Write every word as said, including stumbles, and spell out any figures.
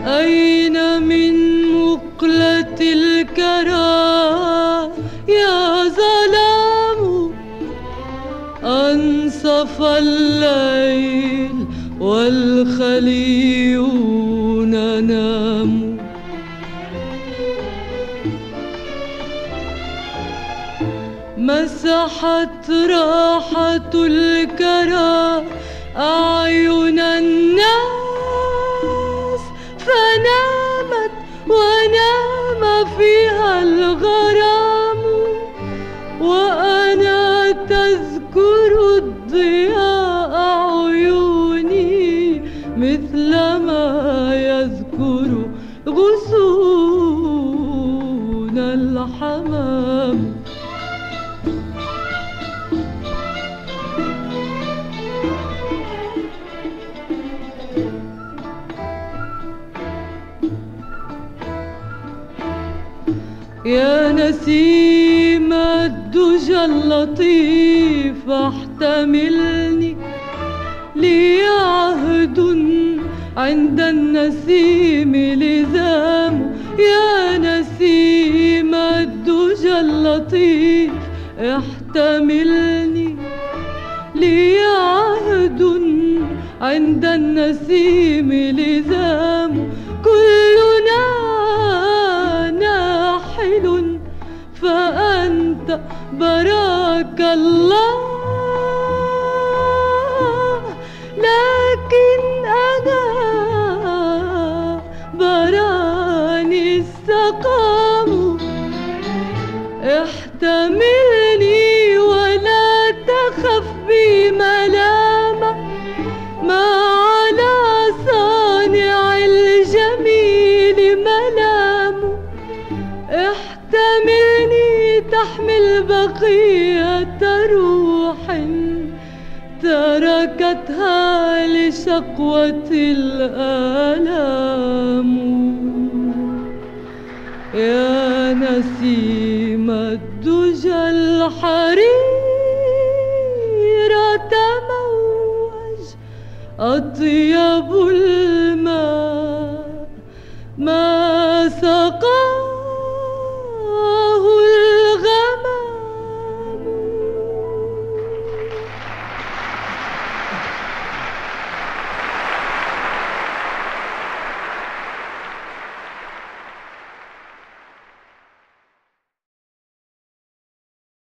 أين من مقلة الكرى يا ظلام؟ أنصف الليل والخليون ناموا. مسحت راحة الكرى أعين الناس، فنامت ونام فيها الغرام، وأنا تذكر الضياء عيوني مثلما يذكر غصون الحمام. يا نسيم الدجى اللطيف احتملني، لي عهد عند النسيم لزام. يا نسيم الدجى اللطيف احتملني، لي عهد عند النسيم لزام. كلنا ناحل فأنت براك الله، لكن أنا براني السقام. احتملني ولا تخف بي ملامة، ما على صانع الجميل ملام. احتملني تحمل بقية روح تركتها لشقوة الآلام. يا نسيم الدجى الحرير تموج، أطيب